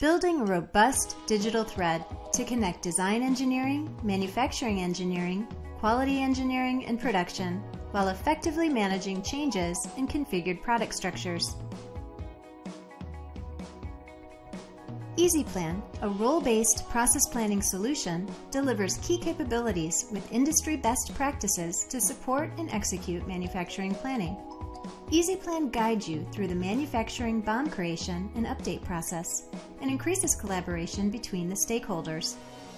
Building a robust digital thread to connect design engineering, manufacturing engineering, quality engineering, and production, while effectively managing changes in configured product structures. EasyPlan, a role-based process planning solution, delivers key capabilities with industry best practices to support and execute manufacturing planning. EasyPlan guides you through the manufacturing BOM creation and update process and increases collaboration between the stakeholders.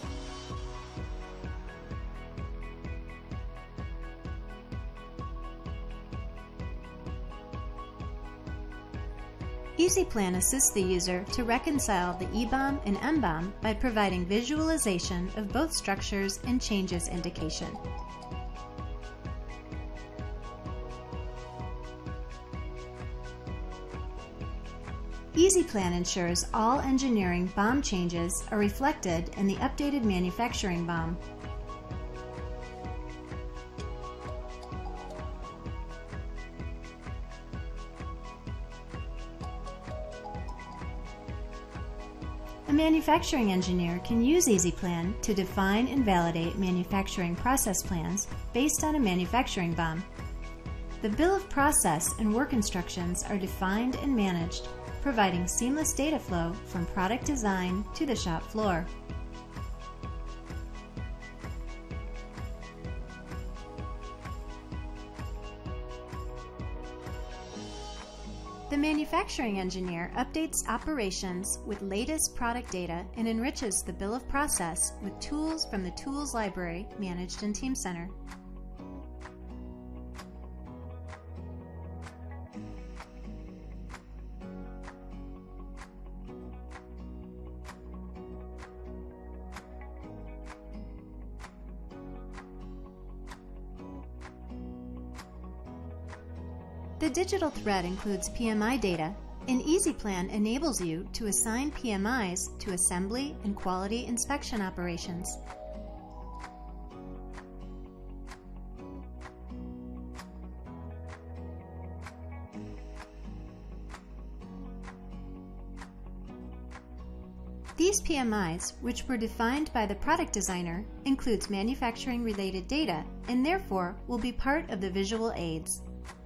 EasyPlan assists the user to reconcile the EBOM and MBOM by providing visualization of both structures and changes indication. EasyPlan ensures all engineering BOM changes are reflected in the updated manufacturing BOM. A manufacturing engineer can use EasyPlan to define and validate manufacturing process plans based on a manufacturing BOM. The bill of process and work instructions are defined and managed, providing seamless data flow from product design to the shop floor. The manufacturing engineer updates operations with latest product data and enriches the bill of process with tools from the tools library managed in Teamcenter. The digital thread includes PMI data, and EasyPlan enables you to assign PMIs to assembly and quality inspection operations. These PMIs, which were defined by the product designer, includes manufacturing-related data and therefore will be part of the visual aids.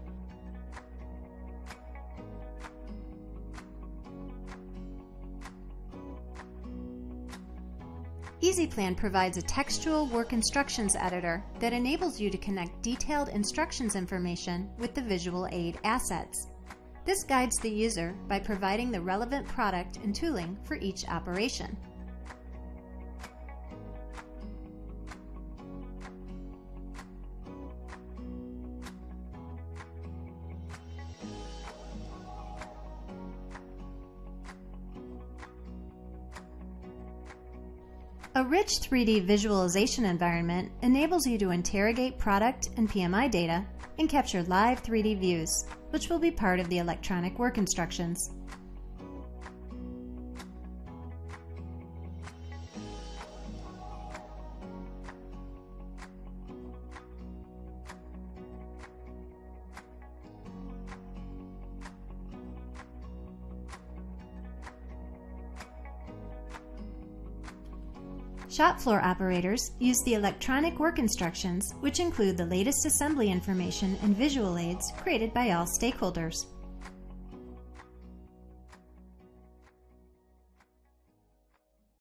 EasyPlan provides a textual work instructions editor that enables you to connect detailed instructions information with the visual aid assets. This guides the user by providing the relevant product and tooling for each operation. A rich 3D visualization environment enables you to interrogate product and PMI data and capture live 3D views, which will be part of the electronic work instructions. Shop floor operators use the electronic work instructions, which include the latest assembly information and visual aids created by all stakeholders.